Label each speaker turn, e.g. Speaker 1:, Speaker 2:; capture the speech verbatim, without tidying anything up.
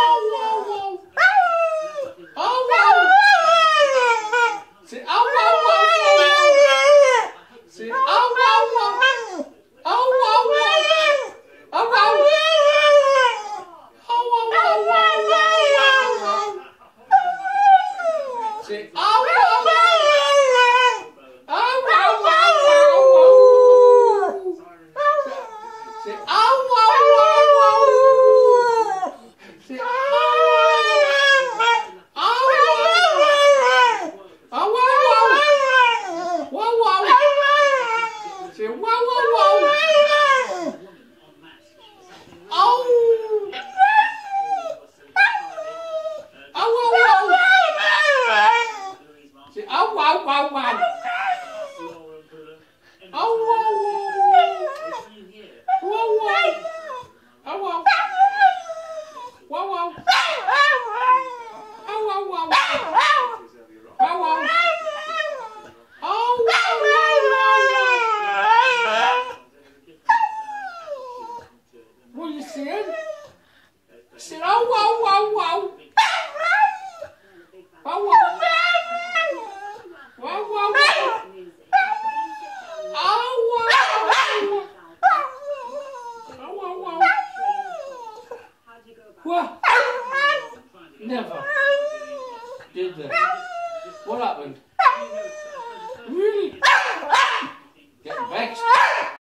Speaker 1: What are you saying? Saying, oh, wow, wow, wow. Wow, wow. Wow, wow, wow. Oh, wow. Oh, wow, wow. What? Never. Did they? What happened? Really? Getting vexed.